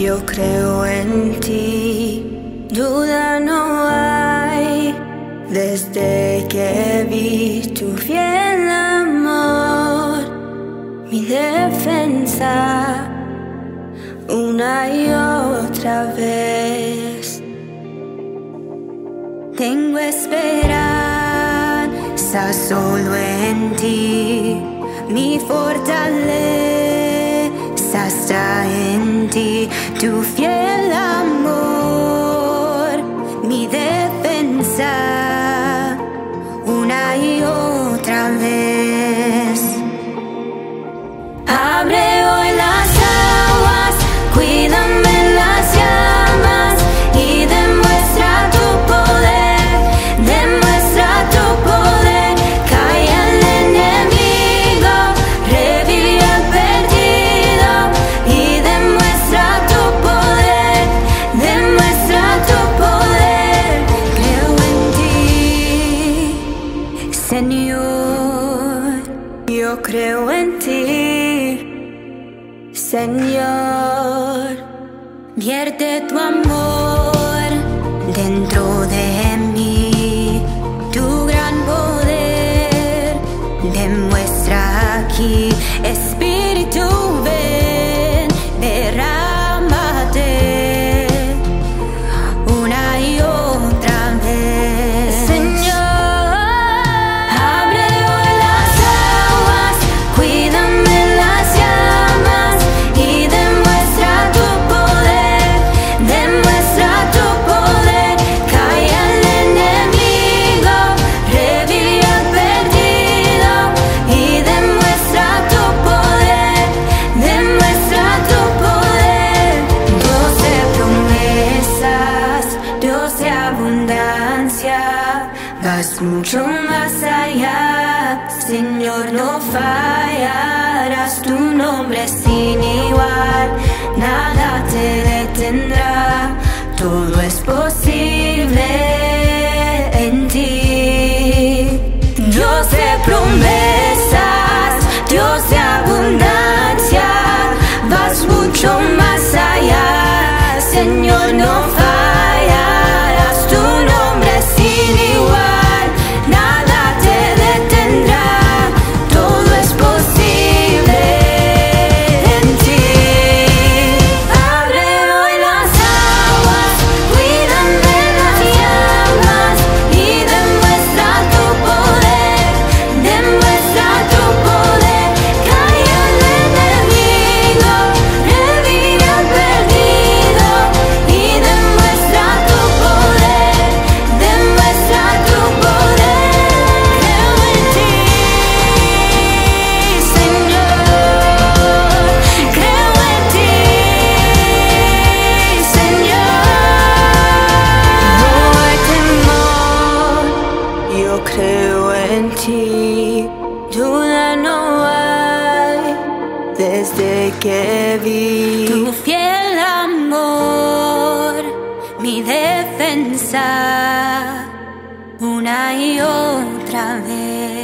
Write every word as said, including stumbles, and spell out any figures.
Yo creo en ti, duda no hay, desde que vi tu fiel amor, mi defensa, una y otra vez. Tengo esperanza solo en ti, mi fortaleza está en ti, tu fiel amor, mi defensa, una y otra vez. Abre hoy las aguas, cuídame en las llamas y demuestra tu poder, demuestra tu poder. Calla el enemigo, revive al perdido y demuestra tu poder, demuestra tu poder. Creo en ti, Señor, yo creo en ti, Señor. Vierte tu amor dentro de mí, tu gran poder demuestra aquí. Espíritu, ven, derrámate una y otra vez. Señor, abre hoy las aguas, cuídame en las llamas y demuestra tu poder, demuestra tu poder. Calla el enemigo, revive al perdido y demuestra tu poder, demuestra tu poder. Dios de promesas, Dios de abundancia, vas mucho más allá, Señor, no fallarás. Tu nombre es sin igual, nada te detendrá, todo es posible en ti. Dios de promesas, Dios de abundancia, vas mucho más allá, Señor, no fallarás. Tu nombre es sin igual, nada te detendrá, todo es posible en ti. Abre hoy las aguas, cuídame las llamas y demuestra tu poder, demuestra tu poder. Calla el enemigo, revive al perdido y demuestra tu poder, demuestra tu poder. Creo en ti, Señor, creo en ti, Señor. No hay temor, yo creo en ti, duda no hay, desde que vi tu fiel amor, mi defensa, una y otra vez.